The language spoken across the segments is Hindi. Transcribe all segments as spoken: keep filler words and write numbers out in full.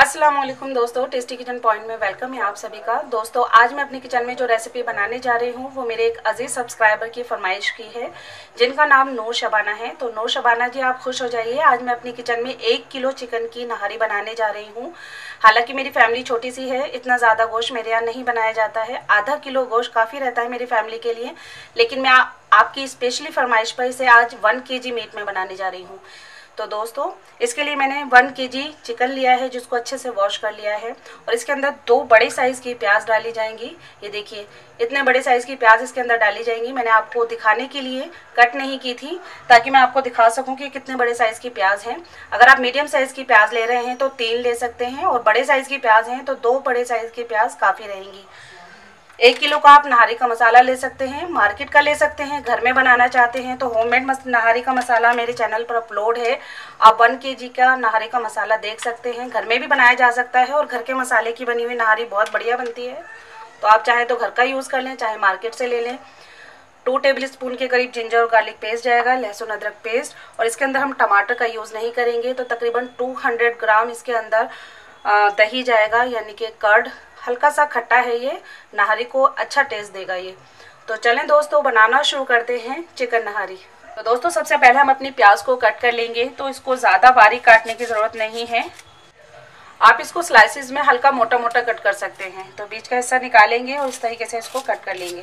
अस्सलाम वालेकुम दोस्तों, टेस्टी किचन पॉइंट में वेलकम है आप सभी का। दोस्तों आज मैं अपनी किचन में जो रेसिपी बनाने जा रही हूँ वो मेरे एक अजीज सब्सक्राइबर की फरमाइश की है, जिनका नाम नूर शबाना है। तो नूर शबाना जी, आप खुश हो जाइए। आज मैं अपनी किचन में एक किलो चिकन की नहारी बनाने जा रही हूँ। हालांकि मेरी फैमिली छोटी सी है, इतना ज़्यादा गोश्त मेरे यहाँ नहीं बनाया जाता है। आधा किलो गोश्त काफ़ी रहता है मेरी फैमिली के लिए, लेकिन मैं आ, आपकी स्पेशली फरमाइश पर इसे आज वन के जी मीट में बनाने जा रही हूँ। तो दोस्तों इसके लिए मैंने वन केजी चिकन लिया है, जिसको अच्छे से वॉश कर लिया है, और इसके अंदर दो बड़े साइज़ की प्याज डाली जाएंगी। ये देखिए, इतने बड़े साइज़ की प्याज इसके अंदर डाली जाएंगी। मैंने आपको दिखाने के लिए कट नहीं की थी, ताकि मैं आपको दिखा सकूं कि कितने बड़े साइज़ की प्याज हैं। अगर आप मीडियम साइज़ की प्याज ले रहे हैं तो तीन ले सकते हैं, और बड़े साइज़ की प्याज हैं तो दो बड़े साइज़ की प्याज काफ़ी रहेंगी। एक किलो का आप नहारी का मसाला ले सकते हैं, मार्केट का ले सकते हैं। घर में बनाना चाहते हैं तो होममेड नहारी का मसाला मेरे चैनल पर अपलोड है। आप वन केजी का नहारी का मसाला देख सकते हैं। घर में भी बनाया जा सकता है, और घर के मसाले की बनी हुई नहारी बहुत बढ़िया बनती है। तो आप चाहे तो घर का यूज़ कर लें, चाहे मार्केट से ले लें। टू टेबल स्पून के करीब जिंजर और गार्लिक पेस्ट जाएगा, लहसुन अदरक पेस्ट, और इसके अंदर हम टमाटर का यूज़ नहीं करेंगे। तो तकरीबन टू हंड्रेड ग्राम इसके अंदर दही जाएगा, यानी कि कर्ड। हल्का सा खट्टा है, ये नहारी को अच्छा टेस्ट देगा ये। तो चलें दोस्तों, बनाना शुरू करते हैं चिकन नहारी। तो दोस्तों सबसे पहले हम अपनी प्याज को कट कर लेंगे। तो इसको ज़्यादा बारीक काटने की ज़रूरत नहीं है, आप इसको स्लाइसिस में हल्का मोटा मोटा कट कर सकते हैं। तो बीच का हिस्सा निकालेंगे और इस तरीके से इसको कट कर लेंगे।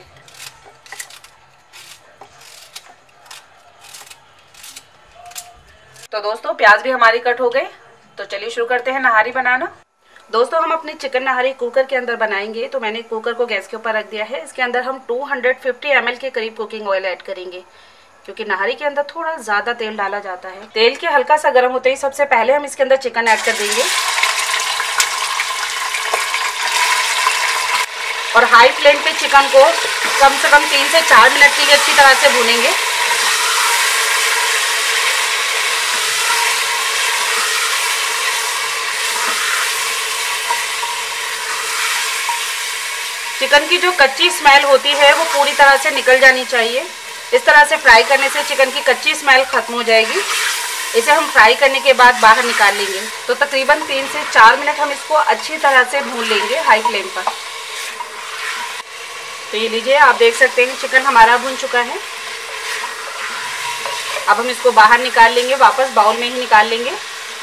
तो दोस्तों प्याज भी हमारी कट हो गई। तो चलिए शुरू करते हैं नहारी बनाना। दोस्तों हम अपनी चिकन नहारी कुकर के अंदर बनाएंगे। तो मैंने कुकर को गैस के ऊपर रख दिया है। इसके अंदर हम two hundred fifty M L के करीब कुकिंग ऑयल ऐड करेंगे, क्योंकि नहारी के अंदर थोड़ा ज़्यादा तेल डाला जाता है। तेल के हल्का सा गर्म होते ही सबसे पहले हम इसके अंदर चिकन ऐड कर देंगे, और हाई फ्लेम पे चिकन को कम से कम तीन से चार मिनट के लिए अच्छी तरह से भूनेंगे। चिकन की जो कच्ची स्मेल होती है वो पूरी तरह से निकल जानी चाहिए। इस तरह से फ्राई करने से चिकन की कच्ची स्मेल खत्म हो जाएगी। इसे हम फ्राई करने के बाद बाहर निकाल लेंगे। तो तकरीबन तीन से चार मिनट हम इसको अच्छी तरह से भून लेंगे हाई फ्लेम पर। तो ये लीजिए, आप देख सकते हैं चिकन हमारा भून चुका है। अब हम इसको बाहर निकाल लेंगे, वापस बाउल में ही निकाल लेंगे।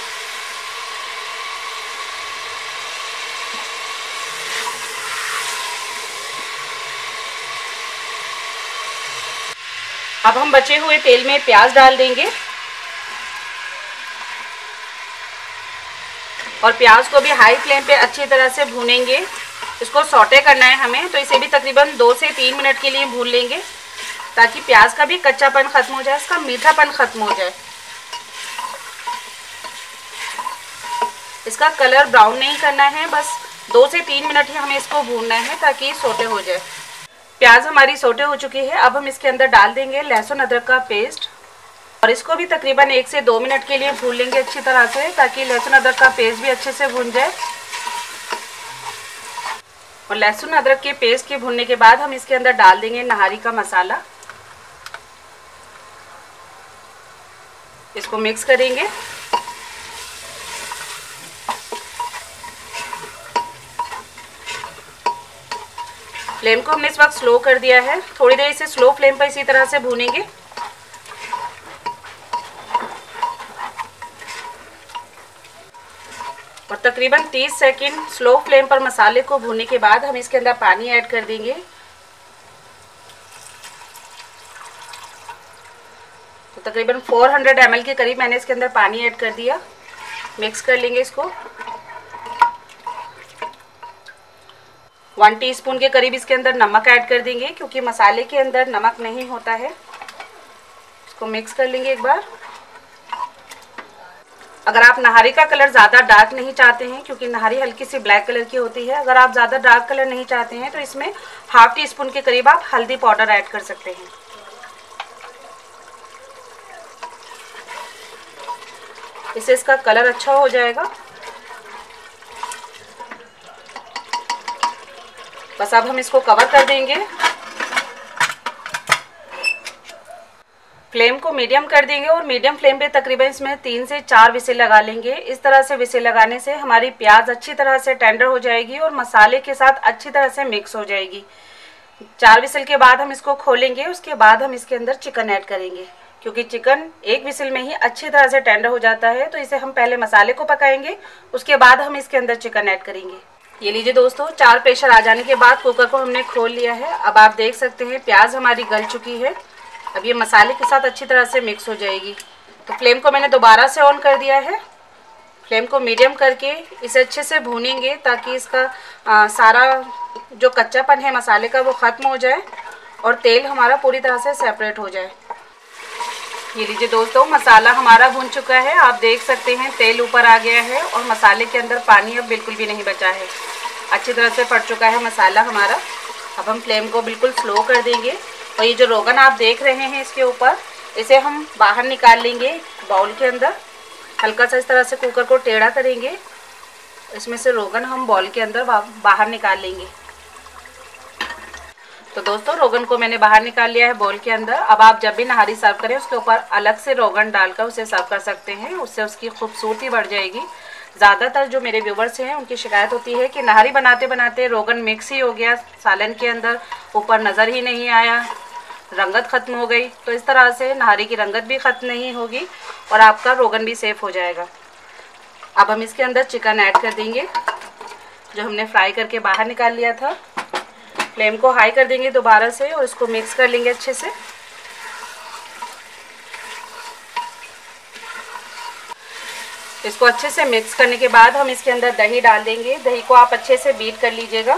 अब हम बचे हुए तेल में प्याज डाल देंगे, और प्याज को भी हाई फ्लेम पे अच्छी तरह से भूनेंगे। इसको सौटे करना है हमें, तो इसे भी तकरीबन दो से तीन मिनट के लिए भून लेंगे, ताकि प्याज का भी कच्चापन खत्म हो जाए, इसका मीठापन खत्म हो जाए। इसका कलर ब्राउन नहीं करना है, बस दो से तीन मिनट ही हमें इसको भूनना है, ताकि सोटे हो जाए। प्याज हमारी सोटे हो चुकी है। अब हम इसके अंदर डाल देंगे लहसुन अदरक का पेस्ट, और इसको भी तकरीबन एक से दो मिनट के लिए भून लेंगे अच्छी तरह से, ताकि लहसुन अदरक का पेस्ट भी अच्छे से भून जाए। और लहसुन अदरक के पेस्ट के भूनने के बाद हम इसके अंदर डाल देंगे नहारी का मसाला। इसको मिक्स करेंगे। फ्लेम को हमने इस वक्त स्लो कर दिया है। थोड़ी देर इसे स्लो फ्लेम पर इसी तरह से भूनेंगे। और तकरीबन तीस सेकंड स्लो फ्लेम पर मसाले को भूनने के बाद हम इसके अंदर पानी ऐड कर देंगे। तो तकरीबन चार सौ एम एल के करीब मैंने इसके अंदर पानी ऐड कर दिया। मिक्स कर लेंगे इसको। वन टीस्पून के करीब इसके अंदर नमक ऐड कर देंगे, क्योंकि मसाले के अंदर नमक नहीं होता है। इसको मिक्स कर लेंगे एक बार। अगर आप नहारी का कलर ज़्यादा डार्क नहीं चाहते हैं, क्योंकि नहारी हल्की सी ब्लैक कलर की होती है, अगर आप ज़्यादा डार्क कलर नहीं चाहते हैं तो इसमें हाफ टी स्पून के करीब आप हल्दी पाउडर ऐड कर सकते हैं। इससे इसका कलर अच्छा हो जाएगा। बस अब हम इसको कवर कर देंगे। फ्लेम को मीडियम कर देंगे और मीडियम फ्लेम पे तकरीबन इसमें तीन से चार विसिल लगा लेंगे। इस तरह से विसिल लगाने से हमारी प्याज अच्छी तरह से टेंडर हो जाएगी और मसाले के साथ अच्छी तरह से मिक्स हो जाएगी। चार विसिल के बाद हम इसको खोलेंगे, उसके बाद हम इसके अंदर चिकन ऐड करेंगे, क्योंकि चिकन एक विसिल में ही अच्छी तरह से टेंडर हो जाता है। तो इसे हम पहले मसाले को पकाएंगे, उसके बाद हम इसके अंदर चिकन ऐड करेंगे। ये लीजिए दोस्तों, चार प्रेशर आ जाने के बाद कुकर को हमने खोल लिया है। अब आप देख सकते हैं प्याज हमारी गल चुकी है। अब ये मसाले के साथ अच्छी तरह से मिक्स हो जाएगी। तो फ्लेम को मैंने दोबारा से ऑन कर दिया है। फ्लेम को मीडियम करके इसे अच्छे से भूनेंगे ताकि इसका आ, सारा जो कच्चापन है मसाले का वो ख़त्म हो जाए और तेल हमारा पूरी तरह से सेपरेट हो जाए। ये लीजिए दोस्तों, मसाला हमारा भून चुका है। आप देख सकते हैं तेल ऊपर आ गया है और मसाले के अंदर पानी अब बिल्कुल भी नहीं बचा है। अच्छी तरह से पक चुका है मसाला हमारा। अब हम फ्लेम को बिल्कुल स्लो कर देंगे और ये जो रोगन आप देख रहे हैं इसके ऊपर, इसे हम बाहर निकाल लेंगे बाउल के अंदर। हल्का सा इस तरह से कुकर को टेढ़ा करेंगे, इसमें से रोगन हम बाउल के अंदर बाहर निकाल लेंगे। तो दोस्तों, रोगन को मैंने बाहर निकाल लिया है बाउल के अंदर। अब आप जब भी नहारी सर्व करें उसके ऊपर अलग से रोगन डालकर उसे सर्व कर सकते हैं, उससे उसकी खूबसूरती बढ़ जाएगी। ज़्यादातर जो मेरे व्यूवर्स हैं उनकी शिकायत होती है कि नहारी बनाते बनाते रोगन मिक्स ही हो गया सालन के अंदर, ऊपर नज़र ही नहीं आया, रंगत ख़त्म हो गई। तो इस तरह से नहारी की रंगत भी ख़त्म नहीं होगी और आपका रोगन भी सेफ़ हो जाएगा। अब हम इसके अंदर चिकन ऐड कर देंगे जो हमने फ्राई करके बाहर निकाल लिया था। फ्लेम को हाई कर देंगे दोबारा से और इसको मिक्स कर लेंगे अच्छे से। इसको अच्छे से मिक्स करने के बाद हम इसके अंदर दही डाल देंगे। दही को आप अच्छे से बीट कर लीजिएगा।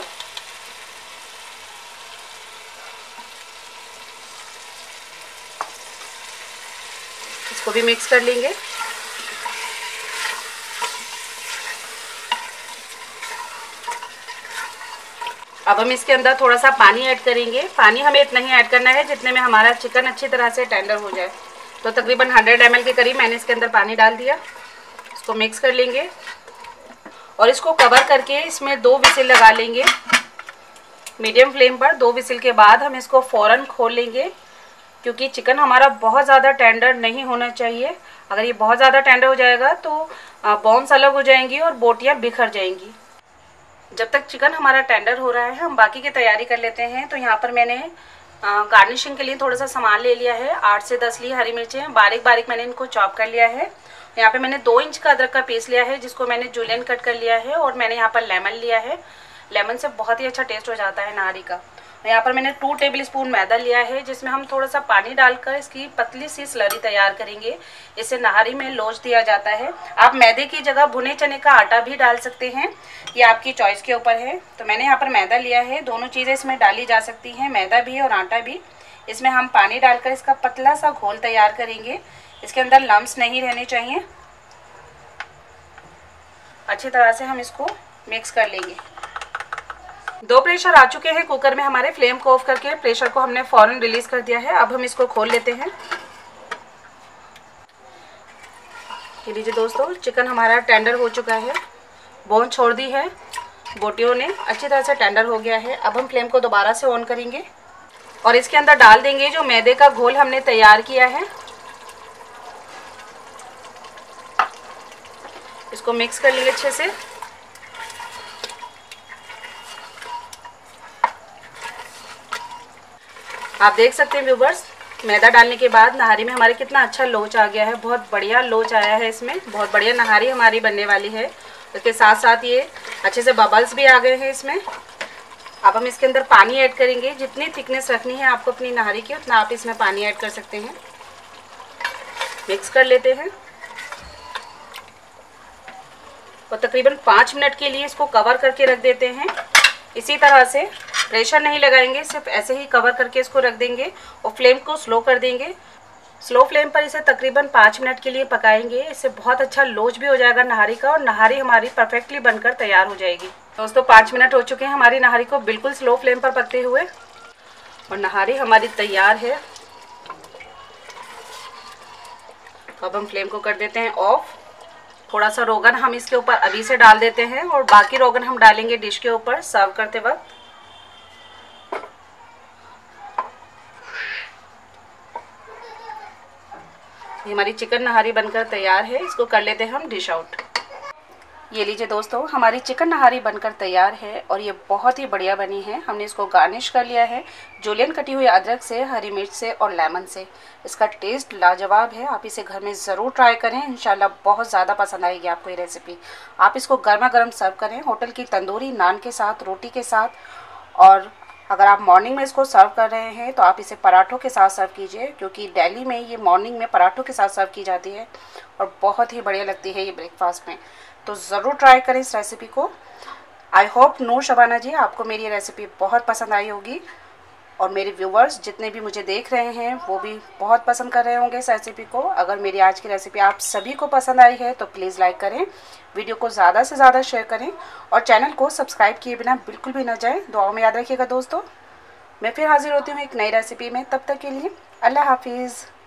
इसको भी मिक्स कर लेंगे। अब हम इसके अंदर थोड़ा सा पानी ऐड करेंगे। पानी हमें इतना ही ऐड करना है जितने में हमारा चिकन अच्छी तरह से टेंडर हो जाए। तो तकरीबन सौ एम एल के करीब मैंने इसके अंदर पानी डाल दिया। इसको मिक्स कर लेंगे और इसको कवर करके इसमें दो विसिल लगा लेंगे मीडियम फ्लेम पर। दो विसिल के बाद हम इसको फ़ौरन खोल लेंगे, क्योंकि चिकन हमारा बहुत ज़्यादा टेंडर नहीं होना चाहिए। अगर ये बहुत ज़्यादा टेंडर हो जाएगा तो बोन्स अलग हो जाएंगी और बोटियाँ बिखर जाएंगी। जब तक चिकन हमारा टेंडर हो रहा है हम बाकी की तैयारी कर लेते हैं। तो यहाँ पर मैंने गार्निशिंग के लिए थोड़ा सा सामान ले लिया है। आठ से दस ली हरी मिर्चें बारीक बारीक मैंने इनको चॉप कर लिया है। यहाँ पे मैंने दो इंच का अदरक का पीस लिया है जिसको मैंने जूलियन कट कर लिया है। और मैंने यहाँ पर लेमन लिया है। लेमन से बहुत ही अच्छा टेस्ट हो जाता है नहारी का। यहाँ पर मैंने टू टेबल स्पून मैदा लिया है जिसमें हम थोड़ा सा पानी डालकर इसकी पतली सी स्लरी तैयार करेंगे। इससे नहारी में लोच दिया जाता है। आप मैदे की जगह भुने चने का आटा भी डाल सकते हैं, ये आपकी चॉइस के ऊपर है। तो मैंने यहाँ पर मैदा लिया है। दोनों चीज़ें इसमें डाली जा सकती हैं, मैदा भी और आटा भी। इसमें हम पानी डालकर इसका पतला सा घोल तैयार करेंगे। इसके अंदर लम्स नहीं रहने चाहिए। अच्छी तरह से हम इसको मिक्स कर लेंगे। दो प्रेशर आ चुके हैं कुकर में हमारे। फ्लेम को ऑफ करके प्रेशर को हमने फौरन रिलीज कर दिया है। अब हम इसको खोल लेते हैं। ये लीजिए दोस्तों, चिकन हमारा टेंडर हो चुका है, बोन छोड़ दी है, बोटियों ने अच्छी तरह से टेंडर हो गया है। अब हम फ्लेम को दोबारा से ऑन करेंगे और इसके अंदर डाल देंगे जो मैदे का घोल हमने तैयार किया है। इसको मिक्स कर लेंगे अच्छे से। आप देख सकते हैं व्यूवर्स, मैदा डालने के बाद नहारी में हमारे कितना अच्छा लोच आ गया है। बहुत बढ़िया लोच आया है इसमें, बहुत बढ़िया नहारी हमारी बनने वाली है। उसके साथ साथ ये अच्छे से बबल्स भी आ गए हैं इसमें। अब हम इसके अंदर पानी ऐड करेंगे। जितनी थिकनेस रखनी है आपको अपनी नहारी की उतना आप इसमें पानी ऐड कर सकते हैं। मिक्स कर लेते हैं और तकरीबन पाँच मिनट के लिए इसको कवर करके रख देते हैं। इसी तरह से प्रेशर नहीं लगाएंगे, सिर्फ ऐसे ही कवर करके इसको रख देंगे और फ्लेम को स्लो कर देंगे। स्लो फ्लेम पर इसे तकरीबन पाँच मिनट के लिए पकाएंगे। इससे बहुत अच्छा लोच भी हो जाएगा नहारी का और नहारी हमारी परफेक्टली बनकर तैयार हो जाएगी। दोस्तों, पाँच मिनट हो चुके हैं हमारी नहारी को बिल्कुल स्लो फ्लेम पर पकते हुए और नहारी हमारी तैयार है। अब हम फ्लेम को कर देते हैं ऑफ। थोड़ा सा रोगन हम इसके ऊपर अभी से डाल देते हैं और बाकी रोगन हम डालेंगे डिश के ऊपर सर्व करते वक्त। हमारी चिकन नहारी बनकर तैयार है, इसको कर लेते हैं हम डिश आउट। ये लीजिए दोस्तों, हमारी चिकन नहारी बनकर तैयार है और ये बहुत ही बढ़िया बनी है। हमने इसको गार्निश कर लिया है जूलियन कटी हुई अदरक से, हरी मिर्च से और लेमन से। इसका टेस्ट लाजवाब है, आप इसे घर में ज़रूर ट्राई करें, इंशाल्लाह बहुत ज़्यादा पसंद आएगी आपको ये रेसिपी। आप इसको गर्मा गर्म सर्व करें होटल की तंदूरी नान के साथ, रोटी के साथ, और अगर आप मॉर्निंग में इसको सर्व कर रहे हैं तो आप इसे पराठों के साथ सर्व कीजिए, क्योंकि दिल्ली में ये मॉर्निंग में पराठों के साथ सर्व की जाती है और बहुत ही बढ़िया लगती है ये ब्रेकफास्ट में। तो ज़रूर ट्राई करें इस रेसिपी को। आई होप नूर शबाना जी आपको मेरी रेसिपी बहुत पसंद आई होगी, और मेरे व्यूवर्स जितने भी मुझे देख रहे हैं वो भी बहुत पसंद कर रहे होंगे इस रेसिपी को। अगर मेरी आज की रेसिपी आप सभी को पसंद आई है तो प्लीज़ लाइक करें, वीडियो को ज़्यादा से ज़्यादा शेयर करें और चैनल को सब्सक्राइब किए बिना बिल्कुल भी ना जाएं। दुआओं में याद रखिएगा दोस्तों। मैं फिर हाजिर होती हूँ एक नई रेसिपी में, तब तक के लिए अल्लाह हाफिज़।